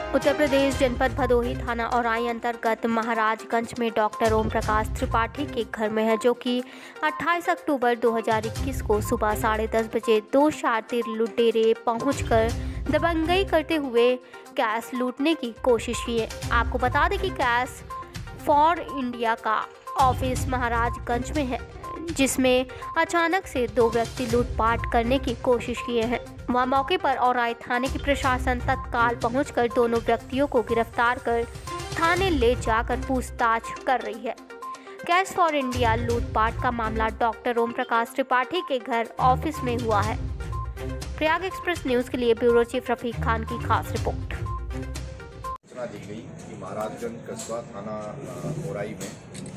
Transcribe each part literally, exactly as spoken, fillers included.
उत्तर प्रदेश जनपद भदोही थाना औराई अंतर्गत महाराजगंज में डॉक्टर ओम प्रकाश त्रिपाठी के घर में है, जो कि अट्ठाईस अक्टूबर दो हज़ार इक्कीस को सुबह साढ़े दस बजे दो शातिर लुटेरे पहुंचकर दबंगई करते हुए कैश लूटने की कोशिश की है। आपको बता दें कि कैश फॉर इंडिया का ऑफिस महाराजगंज में है, जिसमें अचानक से दो व्यक्ति लूटपाट करने की कोशिश किए हैं। वहां मौके पर औराई थाने की प्रशासन तत्काल पहुंचकर दोनों व्यक्तियों को गिरफ्तार कर थाने ले जाकर पूछताछ कर रही है। कैश फॉर इंडिया लूटपाट का मामला डॉक्टर ओम प्रकाश त्रिपाठी के घर ऑफिस में हुआ है। प्रयाग एक्सप्रेस न्यूज के लिए ब्यूरो चीफ रफीक खान की खास रिपोर्ट। सूचना दी गई कि महाराजगंज कस्बा थाना औराई में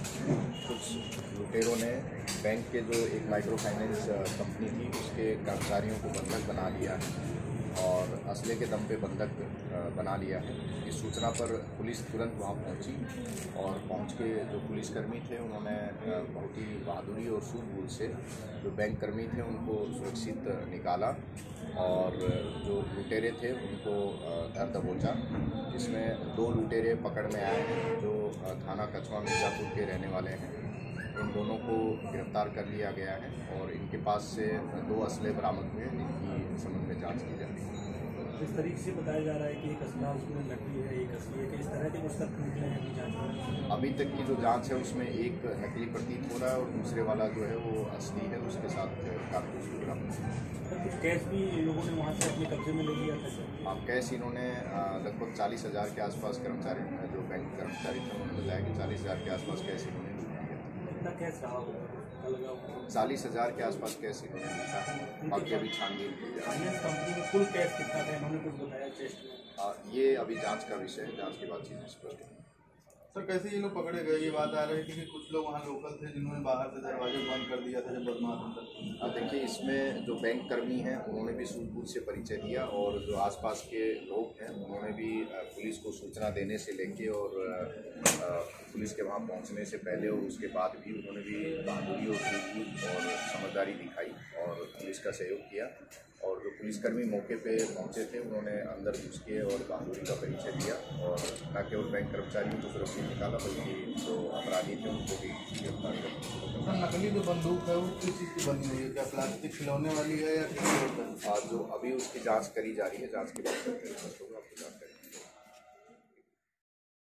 कुछ लुटेरों ने बैंक के जो एक माइक्रो फाइनेंस कंपनी थी उसके कर्मचारियों को बंधक बना लिया है और असले के दम पे बंधक बना लिया है। इस सूचना पर पुलिस तुरंत वहां पहुंची और पहुंच के जो पुलिसकर्मी थे उन्होंने बहुत ही बहादुरी और सूझबूझ से जो बैंक कर्मी थे उनको सुरक्षित निकाला और जो लुटेरे थे उनको धर दबोचा, जिसमें दो लुटेरे पकड़ में आए हैं जो थाना कछवा मिर्जापुर के रहने वाले हैं। इन दोनों को गिरफ्तार कर लिया गया है और इनके पास से दो असले बरामद हुए, जिनकी संबंध में जांच की जा रही है। इस तरीके से बताया जा रहा है कि एक असला उसमें नकली है, एक असली है, कि इस तरह के कुछ तथ्य निकले हैं अभी जांच में? अभी तक की जो जांच है उसमें एक नकली प्रतीत हो रहा है और दूसरे वाला जो है वो असली है, उसके साथ कारतूस भी बरामद है। कुछ कैश भी लोगों ने वहाँ से अपने कब्जे में ले लिया था सर? आप कैश इन्होंने लगभग चालीस हज़ार के आसपास कर्मचारी जो बैंक कर्मचारी थे उन्होंने बताया कि चालीस हज़ार के आसपास कैश इन्होंने कितना कैश रहा होगा? चालीस हज़ार के आसपास कैश इन्होंने लिखा है। बाकी अभी छानबीन की जा रही है। फाइनेंस कंपनी में कुल कैश कितना था इन्होंने कुछ बताया टेस्ट में? ये अभी जांच का विषय है, जांच के बाद चीज़ें स्पष्ट होंगी। सर कैसे ये लोग पकड़े गए? ये बात आ रही थी कि कुछ लोग वहाँ लोकल थे जिन्होंने बाहर से दरवाजे बंद कर दिया था जब बदमाश अंदर। देखिए, इसमें जो बैंक कर्मी हैं उन्होंने भी सूझबूझ से परिचय दिया और जो आसपास के लोग हैं उन्होंने भी पुलिस को सूचना देने से लेके और पुलिस के वहाँ पहुँचने से पहले और उसके बाद भी उन्होंने भी बहादुरी और सूझबूझ और समझदारी दिखाई और पुलिस का सहयोग किया। और जो पुलिसकर्मी मौके पे पहुंचे थे उन्होंने अंदर घुस के और बहादुरी का परिचय दिया और न केवल बैंक कर्मचारियों को सुरक्षित निकाला बल्कि जो अपराधी थे उनको भी गिरफ्तार कर। सर नकली जो बंदूक है वो किस चीज़ की बनी हुई है? क्या प्लास्टिक खिलौने वाली है या किसी और? जो अभी उसकी जाँच करी जा रही है, जाँच के बाद आपको